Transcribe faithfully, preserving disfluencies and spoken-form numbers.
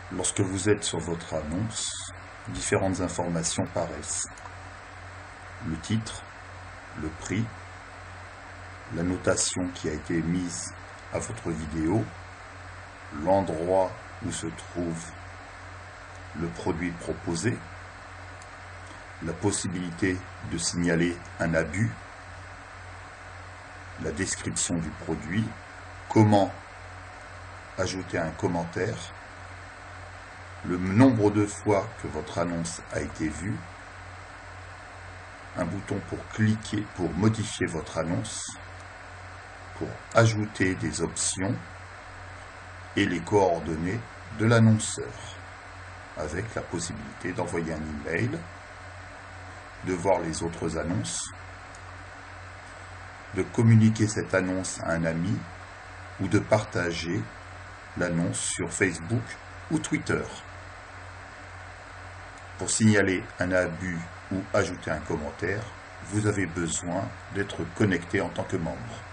Lorsque vous êtes sur votre annonce, différentes informations paraissent. Le titre, le prix, la notation qui a été mise à votre vidéo, l'endroit où se trouve le produit proposé, la possibilité de signaler un abus, la description du produit, comment ajouter un commentaire, le nombre de fois que votre annonce a été vue, un bouton pour cliquer pour modifier votre annonce, pour ajouter des options et les coordonnées de l'annonceur, avec la possibilité d'envoyer un email, de voir les autres annonces, de communiquer cette annonce à un ami ou de partager l'annonce sur Facebook ou Twitter. Pour signaler un abus ou ajouter un commentaire, vous avez besoin d'être connecté en tant que membre.